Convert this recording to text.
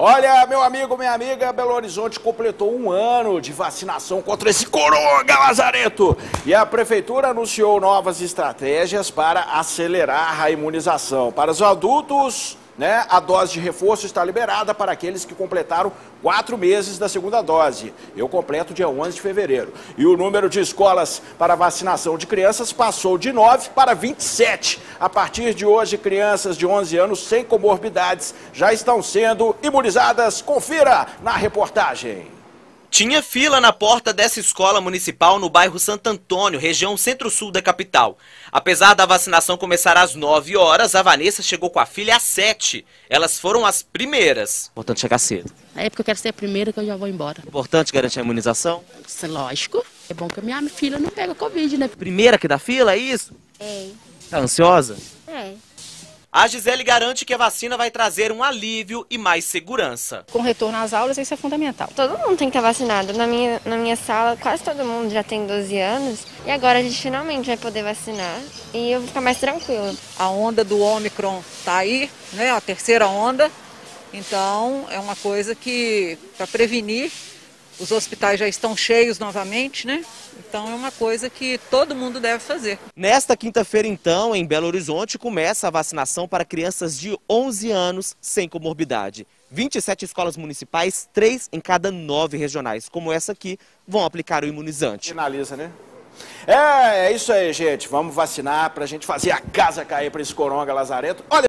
Olha, meu amigo, minha amiga, Belo Horizonte completou um ano de vacinação contra esse coronga lazareto. E a prefeitura anunciou novas estratégias para acelerar a imunização. Para os adultos, a dose de reforço está liberada para aqueles que completaram 4 meses da segunda dose. Eu completo dia 11 de fevereiro. E o número de escolas para vacinação de crianças passou de 9 para 27. A partir de hoje, crianças de 11 anos sem comorbidades já estão sendo imunizadas. Confira na reportagem. Tinha fila na porta dessa escola municipal no bairro Santo Antônio, região centro-sul da capital. Apesar da vacinação começar às 9 horas, a Vanessa chegou com a filha às 7. Elas foram as primeiras. Importante chegar cedo. É porque eu quero ser a primeira que eu já vou embora. Importante garantir a imunização? Isso é lógico. É bom que a minha filha não pega Covid, né? Primeira que dá fila, é isso? É. Tá ansiosa? É. A Gisele garante que a vacina vai trazer um alívio e mais segurança. Com retorno às aulas, isso é fundamental. Todo mundo tem que estar vacinado. Na minha sala, quase todo mundo já tem 12 anos. E agora a gente finalmente vai poder vacinar. E eu vou ficar mais tranquila. A onda do Ômicron está aí, né? A terceira onda. Então, é uma coisa que, para prevenir, os hospitais já estão cheios novamente, né? Então é uma coisa que todo mundo deve fazer. Nesta quinta-feira, então, em Belo Horizonte, começa a vacinação para crianças de 11 anos sem comorbidade. 27 escolas municipais, 3 em cada 9 regionais, como essa aqui, vão aplicar o imunizante. Finaliza, né? É isso aí, gente. Vamos vacinar pra gente fazer a casa cair pra esse coronga lazareto. Olha...